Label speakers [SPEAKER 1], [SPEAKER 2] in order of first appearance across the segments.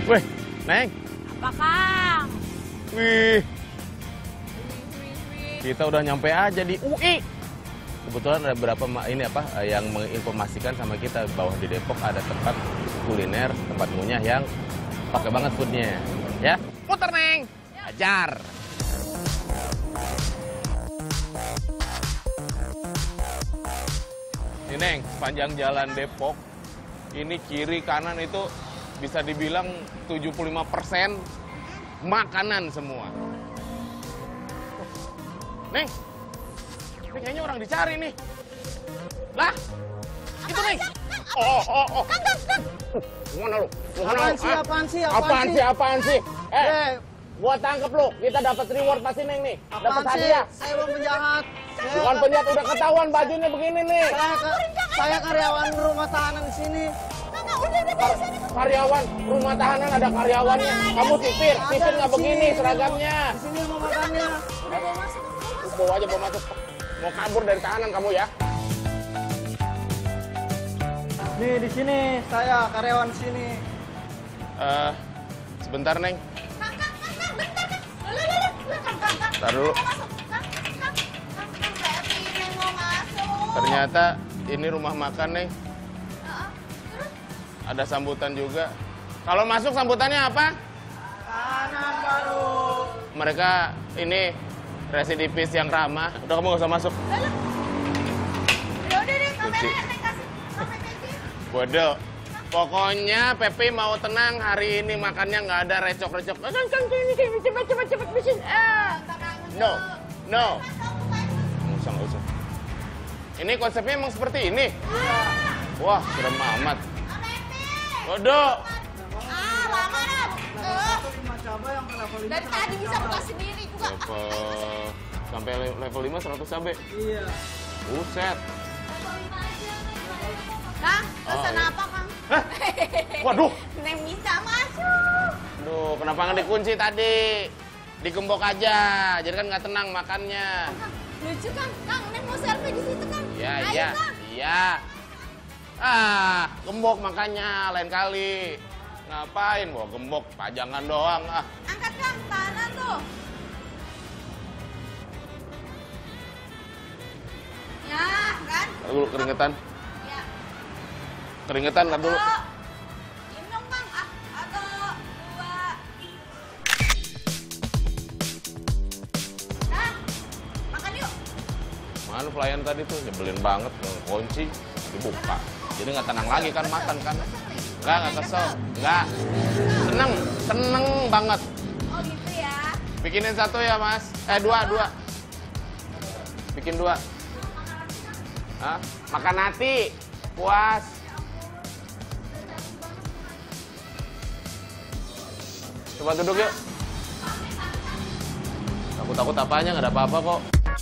[SPEAKER 1] Wih, Neng.
[SPEAKER 2] Apa, Kang?
[SPEAKER 1] Wih. Kita udah nyampe aja di UI. Kebetulan ada beberapa yang menginformasikan sama kita bahwa di Depok ada tempat kuliner, tempat ngunyah yang pakai banget foodnya. Ya, putar Neng. Ajar. Ini Neng, sepanjang jalan Depok, ini kiri kanan itu bisa dibilang 75% makanan semua. Neng, ini kayaknya orang dicari nih. Lah, itu Neng. Oh. Gimana lu? Apaan sih? Gua tangkep lu. Kita dapat reward pasti Neng nih. Dapat hadiah.
[SPEAKER 3] Saya bukan penjahat.
[SPEAKER 1] Bukan penjahat, udah ketahuan bajunya begini nih.
[SPEAKER 3] Saya karyawan rumah tahanan di sini.
[SPEAKER 1] Karyawan rumah tahanan ada karyawannya. Kamu sipir nggak begini seragamnya.
[SPEAKER 3] Di sini mau makannya.
[SPEAKER 1] Bawa masuk. Mau kabur dari tahanan kamu ya?
[SPEAKER 3] Nih di sini saya karyawan di sini.
[SPEAKER 1] Sebentar Neng. Bentar dulu. Ternyata ini rumah makan Neng. Ada sambutan juga. Kalau masuk sambutannya apa?
[SPEAKER 3] Tahanan baru.
[SPEAKER 1] Mereka ini residivis yang ramah. Udah kamu gak usah masuk.
[SPEAKER 2] Udah deh, kameranya Neng kasih sampai Pepi.
[SPEAKER 1] Bodoh. Pokoknya Pepi mau tenang hari ini makannya nggak ada recok-recok. Cepet bisin. No. Nggak usah. Ini konsepnya emang seperti ini. Wah, serem amat. Bodoh.
[SPEAKER 2] Lama dah. Dari tadi bisa buka sendiri juga.
[SPEAKER 1] Sampai level 5 100 cabai.
[SPEAKER 3] Iya.
[SPEAKER 1] Buset.
[SPEAKER 2] Kang, pesan
[SPEAKER 1] iya.
[SPEAKER 2] apa, Kang?
[SPEAKER 1] Hah? Waduh.
[SPEAKER 2] Neng bisa masuk.
[SPEAKER 1] Duh, kenapa nggak dikunci tadi? Digembok aja, jadi kan nggak tenang makannya.
[SPEAKER 2] Kang, lucu kan? Kang, Neng mau selfie di situ, Kang.
[SPEAKER 1] Iya. Gembok makanya lain kali. Ngapain bawa gembok, pajangan doang ah.
[SPEAKER 2] Angkat, Kang, tahanan tuh. Ya, kan?
[SPEAKER 1] Dulu keringetan.
[SPEAKER 2] Ya.
[SPEAKER 1] Keringetan kan dulu.
[SPEAKER 2] Minum, Kang. Atau 2. Nah, makan yuk.
[SPEAKER 1] Mana pelayan tadi tuh nyebelin banget, kunci dibuka. Jadi nggak tenang lagi kan makan kan. Nggak kesel. Nggak. Seneng banget.
[SPEAKER 2] Oh gitu ya.
[SPEAKER 1] Bikinin 1 ya Mas. 2. Bikin 2. Hah? Makan hati. Puas. Coba duduk yuk. Takut apanya, nggak ada apa-apa kok.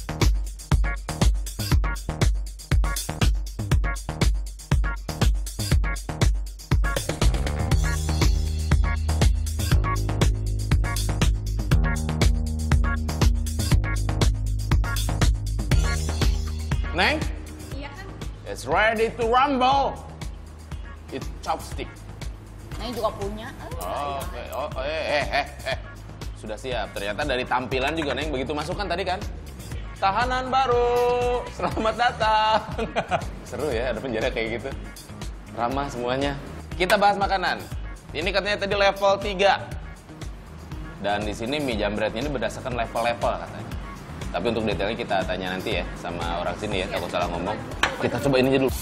[SPEAKER 1] Neng?
[SPEAKER 2] Iya kan?
[SPEAKER 1] It's ready to rumble. It's chopstick.
[SPEAKER 2] Neng juga punya.
[SPEAKER 1] Oke. Sudah siap. Ternyata dari tampilan juga Neng begitu masuk kan tadi kan? Tahanan baru. Selamat datang. Seru ya ada penjara kayak gitu. Ramah semuanya. Kita bahas makanan. Ini katanya tadi level 3. Dan di sini mie jambretnya ini berdasarkan level-level katanya. Tapi untuk detailnya kita tanya nanti ya sama orang sini ya, takut salah ngomong. Kita coba ini aja dulu.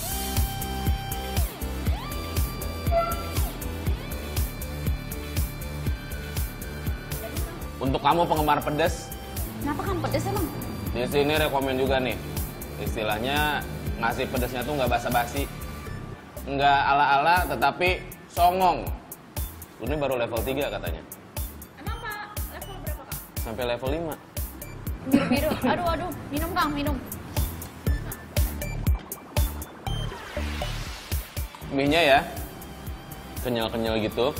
[SPEAKER 1] Untuk kamu penggemar pedas,
[SPEAKER 2] Kenapa kan pedes emang?
[SPEAKER 1] di sini rekomen juga nih. Istilahnya ngasih pedasnya tuh nggak basa-basi, nggak ala-ala, tetapi songong. Ini baru level 3 katanya.
[SPEAKER 2] Emang Pak, level berapa Kang?
[SPEAKER 1] Sampai level 5.
[SPEAKER 2] Biru-biru. Aduh. Minum Kang, minum.
[SPEAKER 1] Mie-nya ya, kenyal-kenyal gitu.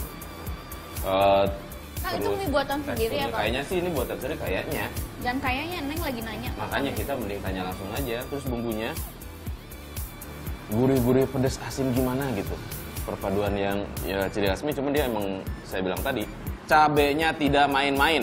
[SPEAKER 2] Kang, itu mie buatan sendiri ya Kang?
[SPEAKER 1] Kayaknya sih ini buatan sendiri kayaknya.
[SPEAKER 2] Dan kayaknya Neng lagi nanya.
[SPEAKER 1] Makanya kita mending tanya langsung aja. Terus bumbunya gurih-gurih pedas asin gimana gitu. perpaduan yang ya ciri khas mie, cuman dia emang saya bilang tadi cabenya tidak main-main.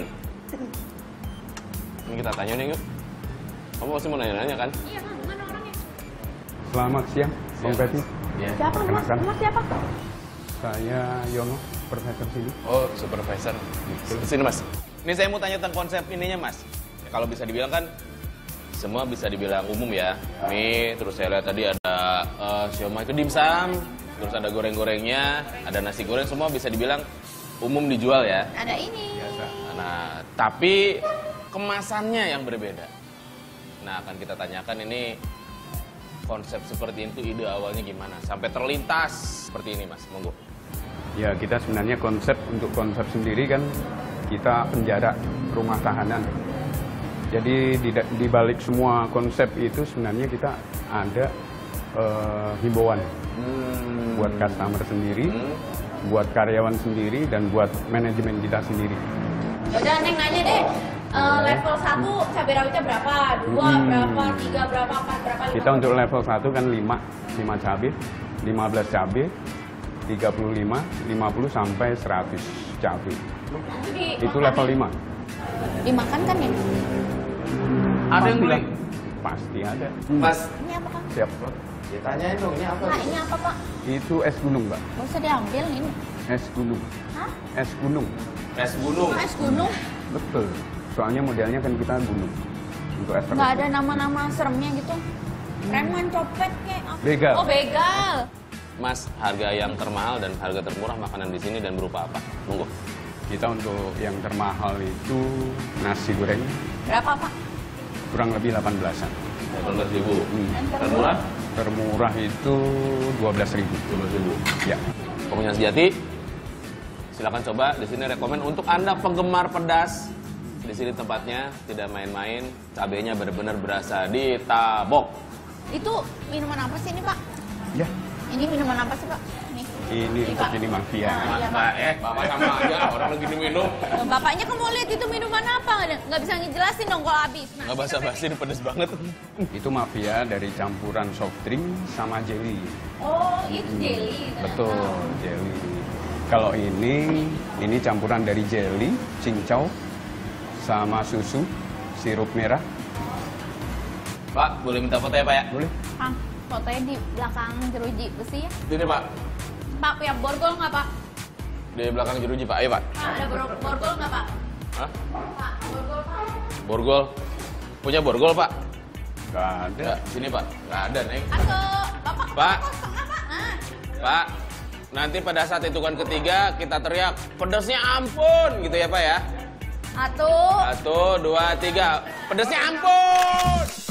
[SPEAKER 1] Ini kita tanya nih yuk. Kamu pasti mau nanya-nanya kan?
[SPEAKER 2] Iya, Kang. Mana orangnya?
[SPEAKER 4] Selamat siang, Bang Peti.
[SPEAKER 1] Iya.
[SPEAKER 2] Siapa, Mas?
[SPEAKER 4] Perkenalkan.
[SPEAKER 2] Mas siapa?
[SPEAKER 4] Saya Yono, profesor sini.
[SPEAKER 1] Oh, supervisor. Sini Mas. Ini saya mau tanya tentang konsep ininya Mas. Ya, kalau bisa dibilang kan semua bisa dibilang umum ya. Mie, terus saya lihat tadi ada siomay itu dimsum, terus ada goreng-gorengnya, ada nasi goreng, semua bisa dibilang umum dijual ya.
[SPEAKER 2] Ada ini.
[SPEAKER 1] Nah, tapi kemasannya yang berbeda. Nah, akan kita tanyakan ini konsep seperti itu ide awalnya gimana? Sampai terlintas seperti ini Mas, monggo.
[SPEAKER 4] Ya, kita sebenarnya konsep sendiri kan kita penjara rumah tahanan. Jadi di balik semua konsep itu sebenarnya kita ada himbauan buat customer sendiri, buat karyawan sendiri, dan buat manajemen kita sendiri.
[SPEAKER 2] Yaudah, Neng nanya deh. Level 1 cabai rawitnya berapa? 2 berapa? 3 berapa? 4 berapa? 5
[SPEAKER 4] Kita untuk level 1 kan 5 cabai, 15 cabai, 35, 50 sampai 100 cabai. Itu level 5.
[SPEAKER 2] Dimakan kan ya?
[SPEAKER 1] Ada yang beli?
[SPEAKER 4] Pasti ada.
[SPEAKER 1] Mas,
[SPEAKER 2] Ini apa, Kang?
[SPEAKER 4] Siap.
[SPEAKER 1] ya tanyain dong, ini apa?
[SPEAKER 2] Nah, ini apa, Pak?
[SPEAKER 4] Itu es gunung, Mbak.
[SPEAKER 2] Gak usah diambil ini.
[SPEAKER 4] Es gunung.
[SPEAKER 2] Hah?
[SPEAKER 4] Es gunung.
[SPEAKER 1] Es gunung.
[SPEAKER 2] Es gunung?
[SPEAKER 4] Betul. Soalnya modelnya kan kita gunung. Untuk es
[SPEAKER 2] Nggak ada nama-nama seremnya gitu? Preman, copet, kayak apa?
[SPEAKER 4] Begal.
[SPEAKER 2] Oh, begal.
[SPEAKER 1] Mas, harga yang termahal dan harga termurah makanan di sini dan berupa apa? Monggo.
[SPEAKER 4] Kita untuk yang termahal itu nasi goreng
[SPEAKER 2] Berapa, Pak?
[SPEAKER 4] kurang lebih 18-an.
[SPEAKER 1] 18.000. Termurah?
[SPEAKER 4] Termurah itu 12.000.
[SPEAKER 1] 12.000.
[SPEAKER 4] Ya.
[SPEAKER 1] Pokoknya sejati. Silakan coba di sini rekomen untuk Anda penggemar pedas. Di sini tempatnya tidak main-main, cabenya benar-benar berasa ditabok.
[SPEAKER 2] Itu minuman apa sih ini, Pak?
[SPEAKER 4] Ya.
[SPEAKER 2] Ini minuman apa sih, Pak? Nih.
[SPEAKER 4] Ini untuk
[SPEAKER 2] Pak.
[SPEAKER 4] ini mafia.
[SPEAKER 2] Iya, Pak.
[SPEAKER 1] Bapak sama aja orang lagi minum.
[SPEAKER 2] Bapaknya kan mau lihat itu minuman apa? Nggak bisa ngejelasin dong kalau habis. Nah,
[SPEAKER 1] Nggak basa-basi, ini pedes banget.
[SPEAKER 4] Itu mafia dari campuran soft drink sama jelly.
[SPEAKER 2] oh, itu jelly.
[SPEAKER 4] Betul, jelly. Kalau ini campuran dari jelly, cincau, sama susu, sirup merah.
[SPEAKER 1] Pak, boleh minta foto ya Pak ya?
[SPEAKER 4] Boleh?
[SPEAKER 2] Kang, fotonya di belakang jeruji besi ya.
[SPEAKER 1] Sini Pak.
[SPEAKER 2] Pak, punya borgol nggak, Pak?
[SPEAKER 1] Di belakang jeruji Pak, ayo Pak.
[SPEAKER 2] Pak, ada borgol nggak, Pak?
[SPEAKER 1] Hah?
[SPEAKER 2] Pak, borgol, Pak.
[SPEAKER 1] Borgol. Punya borgol Pak?
[SPEAKER 4] Gak ada.
[SPEAKER 1] Nggak, sini Pak. Nggak ada Neng.
[SPEAKER 2] Atau Bapak
[SPEAKER 1] Pak.
[SPEAKER 2] kosong nggak, Pak? Nah.
[SPEAKER 1] Pak, nanti pada saat hitungan ketiga kita teriak, pedasnya ampun gitu ya Pak ya.
[SPEAKER 2] 1,
[SPEAKER 1] 1, 2, 3, pedasnya ampun.